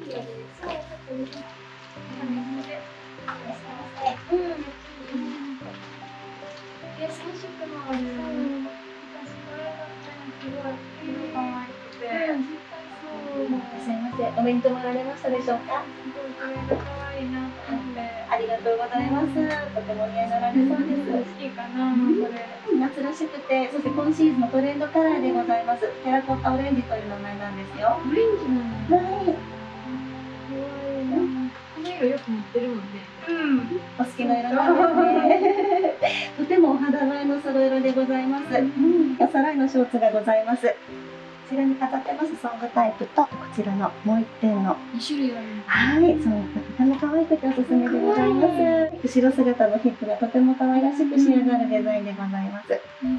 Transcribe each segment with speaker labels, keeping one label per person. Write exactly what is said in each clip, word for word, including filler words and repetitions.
Speaker 1: え、三色もある。私これだったらすごい色可愛くて。絶対そう。
Speaker 2: すみません、お目に留まられましたでしょうか。
Speaker 1: すごいこれが可愛いなと思って。
Speaker 2: ありがとうございます。とてもお似合いになられそうです。
Speaker 1: 好きかな、これ。
Speaker 2: 夏らしくて、そして今シーズンのトレンドカラーでございます。テラコッタオレンジという名前なんですよ。
Speaker 1: オレンジなの。
Speaker 2: はい。
Speaker 1: 可愛いな。この色よく持ってるもんね。うん。
Speaker 2: お好きな色なんですね。とてもお肌映えの揃え色でございます。うん、おさらいのショーツがございます。こちらに飾ってますソングタイプと、こちらのもう一点の
Speaker 1: に種類ある。
Speaker 2: はい、そう、とても可愛くておすすめでございます。後ろ姿のヒップがとても可愛らしく仕上がるデザインでございます。
Speaker 1: うん、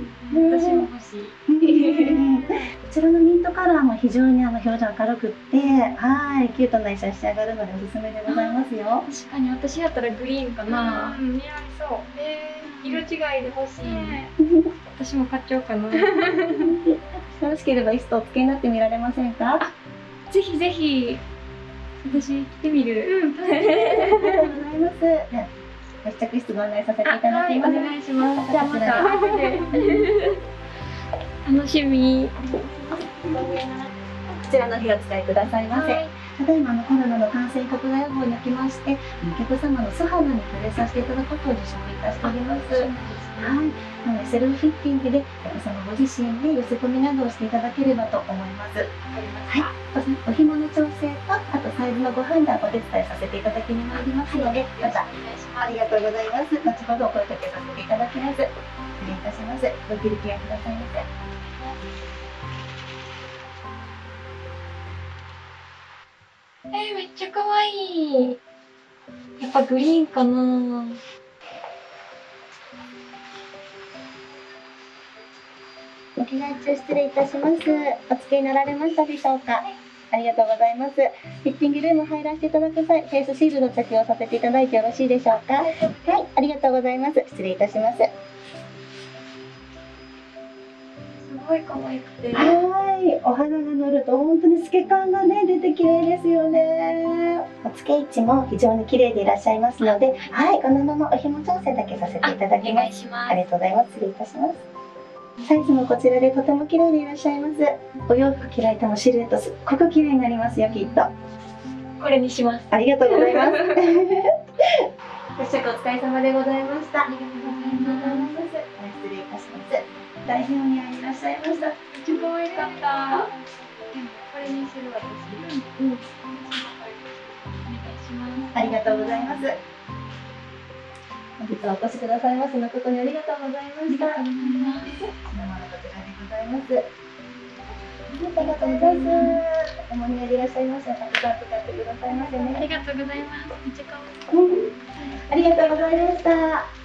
Speaker 1: 私も欲しい。
Speaker 2: こちらのミントカラーも非常にあの表情明るくって、はい、キュートな衣装に仕上がるのでおすすめでございますよ。
Speaker 1: 確かに私やったらグリーンかな。うん、似合いそう。えー、色違いで欲しい。私も買っちゃおうかな。
Speaker 2: よろしければイストお付けになってみられませんか。
Speaker 1: ぜひぜひ。私着てみる。うん。
Speaker 2: ありがとうございます。ご試着室ご案内させていただきます。
Speaker 1: お願いします。じゃあまた。楽しみ。
Speaker 2: こちらの日お使いくださいませ。ただいまのコロナの感染拡大予防におきまして、お客様の素肌に触れさせていただくことを自粛いたしております。はい、なのでセルフフィッティングでお客様ご自身で寄せ込みなどをしていただければと思います。はい、お紐の調整と、あとサイズのご判断をお手伝いさせていただきに参りますので、またありがとうございます。後ほどお声かけさせていただきます。失礼いたします。ご切り気合いくださいませ。
Speaker 1: えー、めっちゃ可愛い。やっぱグリーンかな。
Speaker 2: お着替え中失礼いたします。お付けになられましたでしょうか。ありがとうございます。フィッティングルーム入らせていただく際、フェイスシールド着用させていただいてよろしいでしょうか。はい、ありがとうございます。失礼いたします。
Speaker 1: すごい可愛くて。
Speaker 2: はい、お肌が乗ると本当に透け感がね出て綺麗ですよね。お付け位置も非常に綺麗でいらっしゃいますので、はい、このままお紐調整だけさせていただきます。ありがとうございます。失礼いたします。サイズもこちらでとても綺麗でいらっしゃいます。お洋服着られてもシルエットすっごく綺麗になりますよ、きっと。
Speaker 1: これにします。
Speaker 2: ありがとうございます。ご試着お疲れ様でございました。ありがとうございます。失礼いたします。大変お似合いでいらっしゃいました。
Speaker 1: めっちゃ可愛かった。これにする私。うん。お願いします。
Speaker 2: ありがとうございます。本日はお越しくださいます誠にありがとうございました。ありがとうございます。こちらでございます。ありがとうございます。とてもお似合いでいらっしゃいました。たくさん使ってくださいませね。
Speaker 1: ありがとうございます。めっちゃ可愛い。
Speaker 2: ありがとうございました。